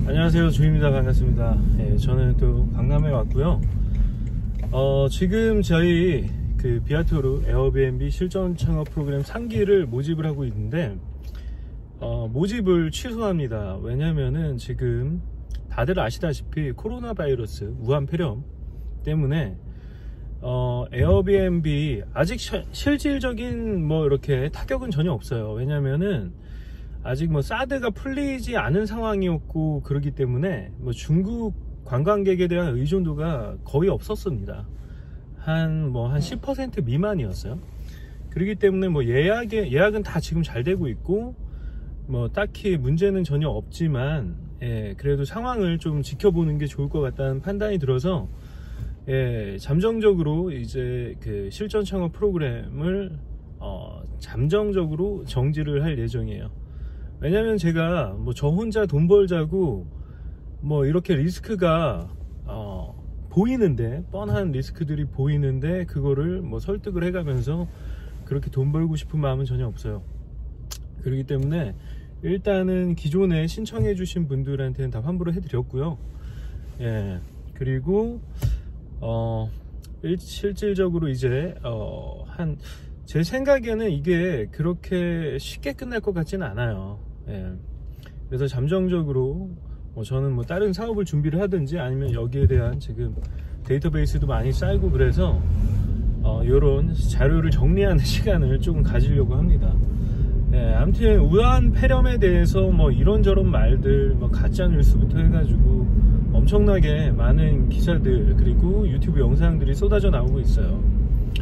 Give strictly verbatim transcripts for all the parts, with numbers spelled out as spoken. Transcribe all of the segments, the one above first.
안녕하세요, 주입니다. 반갑습니다. 예, 저는 또 강남에 왔고요. 어, 지금 저희 그 비아토르 에어비앤비 실전 창업 프로그램 삼 기를 모집을 하고 있는데 어, 모집을 취소합니다. 왜냐면은 지금 다들 아시다시피 코로나 바이러스 우한 폐렴 때문에 어, 에어비앤비 아직 시, 실질적인 뭐 이렇게 타격은 전혀 없어요. 왜냐면은 아직 뭐 사드가 풀리지 않은 상황이었고 그러기 때문에 뭐 중국 관광객에 대한 의존도가 거의 없었습니다. 한 뭐 한 십 퍼센트 미만이었어요. 그렇기 때문에 뭐 예약에 예약은 다 지금 잘 되고 있고 뭐 딱히 문제는 전혀 없지만 예, 그래도 상황을 좀 지켜보는 게 좋을 것 같다는 판단이 들어서 예, 잠정적으로 이제 그 실전 창업 프로그램을 어, 잠정적으로 정지를 할 예정이에요. 왜냐면 제가 뭐 저 혼자 돈 벌자고 뭐 이렇게 리스크가 어, 보이는데 뻔한 리스크들이 보이는데 그거를 뭐 설득을 해가면서 그렇게 돈 벌고 싶은 마음은 전혀 없어요. 그렇기 때문에 일단은 기존에 신청해 주신 분들한테는 다 환불을 해드렸고요. 예, 그리고 어, 일, 실질적으로 이제 어, 한 제 생각에는 이게 그렇게 쉽게 끝날 것 같지는 않아요. 예. 그래서 잠정적으로 뭐 저는 뭐 다른 사업을 준비를 하든지 아니면 여기에 대한 지금 데이터베이스도 많이 쌓이고 그래서 어, 이런 자료를 정리하는 시간을 조금 가지려고 합니다. 예, 아무튼 우한 폐렴에 대해서 뭐 이런저런 말들 뭐 가짜 뉴스부터 해가지고 엄청나게 많은 기사들 그리고 유튜브 영상들이 쏟아져 나오고 있어요.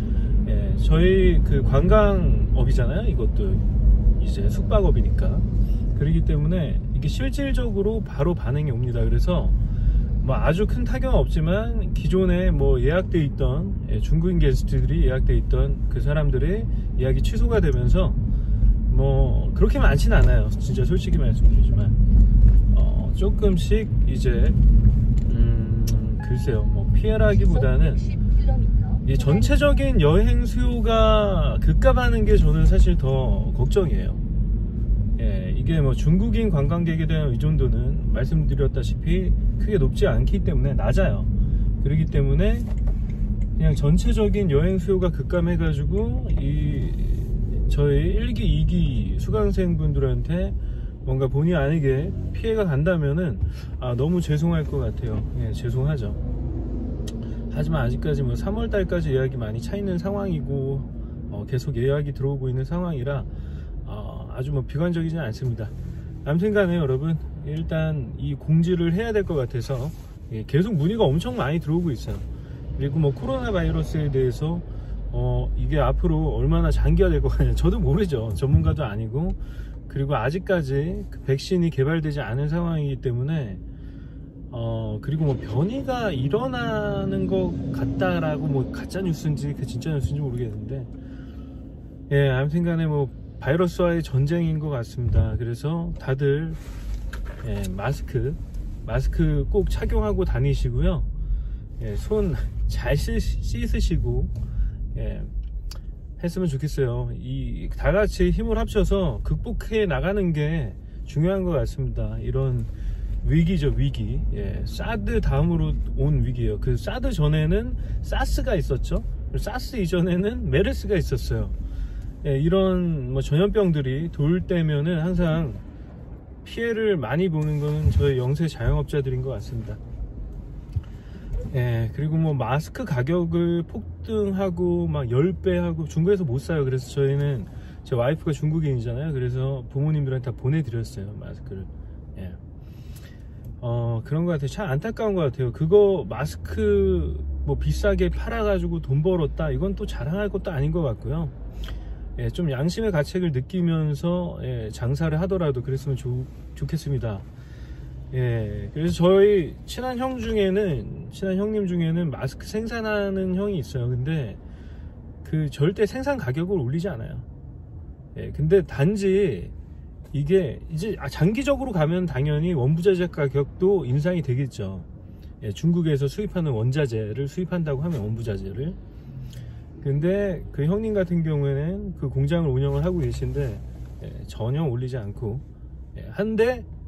예, 저희 그 관광업이잖아요. 이것도 이제 숙박업이니까. 그렇기 때문에 이게 실질적으로 바로 반응이 옵니다. 그래서 뭐 아주 큰 타격은 없지만 기존에 뭐 예약돼 있던 예, 중국인 게스트들이 예약돼 있던 그 사람들의 예약이 취소가 되면서 뭐 그렇게 많지는 않아요. 진짜 솔직히 말씀드리지만 어, 조금씩 이제 음, 글쎄요 뭐 피해라기보다는 이 전체적인 여행 수요가 급감하는 게 저는 사실 더 걱정이에요. 예, 이게 뭐 중국인 관광객에 대한 의존도는 말씀드렸다시피 크게 높지 않기 때문에 낮아요. 그렇기 때문에 그냥 전체적인 여행 수요가 급감해 가지고 이 저희 일 기, 이 기 수강생 분들한테 뭔가 본의 아니게 피해가 간다면은 아, 너무 죄송할 것 같아요. 예, 죄송하죠. 하지만 아직까지 뭐 삼월 달까지 예약이 많이 차 있는 상황이고 어, 계속 예약이 들어오고 있는 상황이라 어, 아주 뭐 비관적이지는 않습니다. 아무튼 간에 여러분 일단 이 공지를 해야 될 것 같아서 예, 계속 문의가 엄청 많이 들어오고 있어요. 그리고 뭐 코로나 바이러스에 대해서 어, 이게 앞으로 얼마나 장기화될 것 같냐 저도 모르죠. 전문가도 아니고 그리고 아직까지 그 백신이 개발되지 않은 상황이기 때문에 어 그리고 뭐 변이가 일어나는 것 같다라고 뭐 가짜 뉴스인지 그 진짜 뉴스인지 모르겠는데 예 아무튼 간에 뭐 바이러스와의 전쟁인 것 같습니다. 그래서 다들 예, 마스크 마스크 꼭 착용하고 다니시고요. 예, 손 잘 씻으시고 예, 했으면 좋겠어요. 이 다 같이 힘을 합쳐서 극복해 나가는 게 중요한 것 같습니다. 이런 위기죠, 위기. 예, 사드 다음으로 온 위기예요. 그 사드 전에는 사스가 있었죠. 사스 이전에는 메르스가 있었어요. 예, 이런 뭐 전염병들이 돌 때면은 항상 피해를 많이 보는 거는 저희 영세 자영업자들인 것 같습니다. 예, 그리고 뭐 마스크 가격을 폭등하고 막 십 배 하고 중국에서 못 사요. 그래서 저희는 제 와이프가 중국인이잖아요. 그래서 부모님들한테 다 보내드렸어요, 마스크를. 예. 어 그런 것 같아요. 참 안타까운 것 같아요. 그거 마스크 뭐 비싸게 팔아가지고 돈 벌었다 이건 또 자랑할 것도 아닌 것 같고요. 예, 좀 양심의 가책을 느끼면서 예, 장사를 하더라도 그랬으면 좋, 좋겠습니다. 예, 그래서 저희 친한 형 중에는 친한 형님 중에는 마스크 생산하는 형이 있어요. 근데 그 절대 생산 가격을 올리지 않아요. 예, 근데 단지 이게 이제 장기적으로 가면 당연히 원부자재 가격도 인상이 되겠죠. 예, 중국에서 수입하는 원자재를 수입한다고 하면 원부자재를 근데 그 형님 같은 경우에는 그 공장을 운영을 하고 계신데 예, 전혀 올리지 않고 예, 한데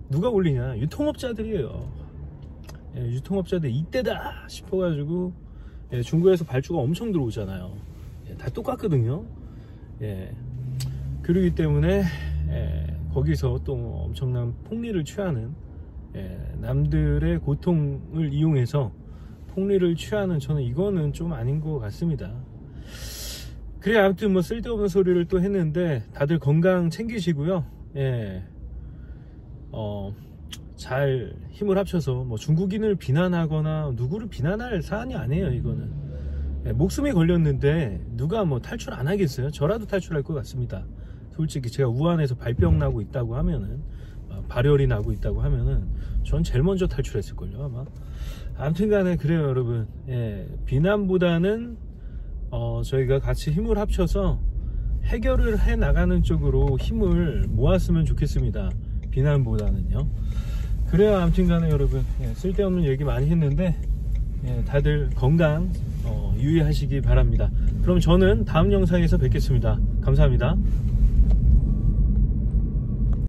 누가 올리냐? 유통업자들이에요. 예, 유통업자들 이때다 싶어가지고 예, 중국에서 발주가 엄청 들어오잖아요. 예, 다 똑같거든요. 예, 그러기 때문에 예, 거기서 또 엄청난 폭리를 취하는 예, 남들의 고통을 이용해서 폭리를 취하는, 저는 이거는 좀 아닌 것 같습니다. 그래, 아무튼 뭐 쓸데없는 소리를 또 했는데 다들 건강 챙기시고요. 예, 어, 잘 힘을 합쳐서 뭐 중국인을 비난하거나 누구를 비난할 사안이 아니에요. 이거는 예, 목숨이 걸렸는데 누가 뭐 탈출 안 하겠어요? 저라도 탈출할 것 같습니다. 솔직히 제가 우한에서 발병 나고 있다고 하면은, 발열이 나고 있다고 하면은 전 제일 먼저 탈출했을걸요 아마. 아무튼 간에 그래요 여러분. 예, 비난보다는 어, 저희가 같이 힘을 합쳐서 해결을 해 나가는 쪽으로 힘을 모았으면 좋겠습니다. 비난보다는요. 그래요. 아무튼 간에 여러분, 예, 쓸데없는 얘기 많이 했는데 예, 다들 건강 어, 유의하시기 바랍니다. 그럼 저는 다음 영상에서 뵙겠습니다. 감사합니다.